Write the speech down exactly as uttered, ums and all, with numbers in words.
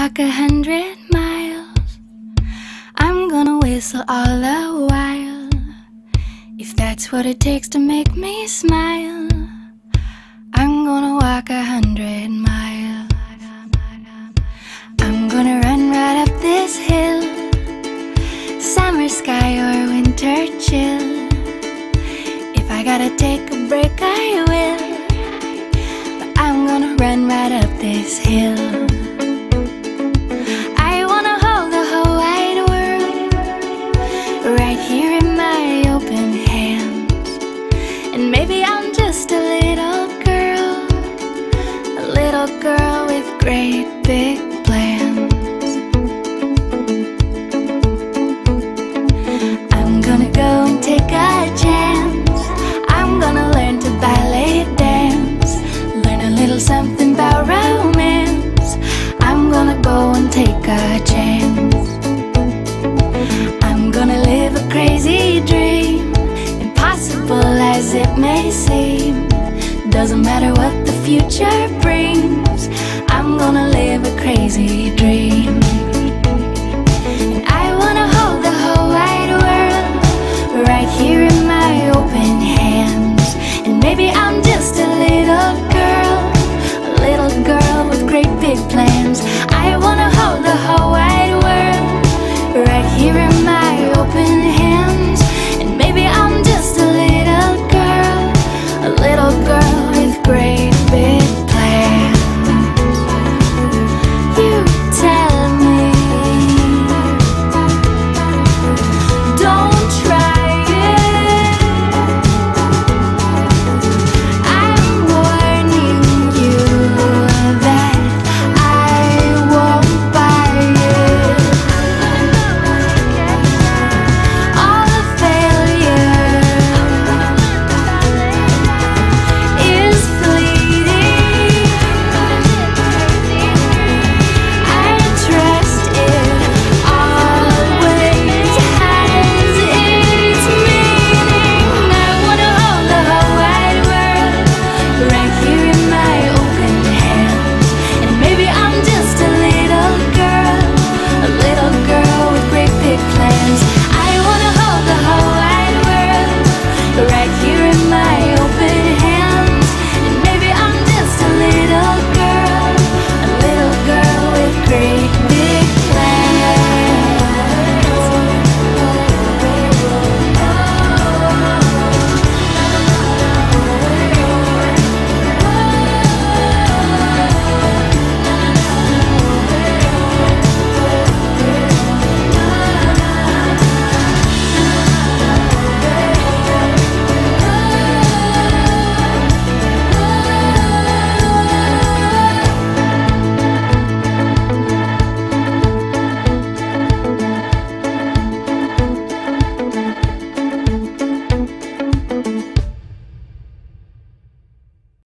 walk a hundred miles. I'm gonna whistle all the while, if that's what it takes to make me smile. I'm gonna walk a hundred miles. I'm gonna run right up this hill, summer sky or winter chill. If I gotta take a break, I will, but I'm gonna run right up this hill. I wanna hold the whole wide world right here in my open hands. And maybe I'm just a little girl, a little girl with great big plans. I'm gonna go and take a chance. I'm gonna learn to ballet dance, learn a little something about romance. I'm gonna go and take a chance. I'm gonna live a crazy dream, impossible as it may seem. Doesn't matter what the future brings, I'm gonna live a crazy dream. And I wanna hold the whole wide world right here in my open hands. And maybe I'm just a little girl, a little girl with great big plans.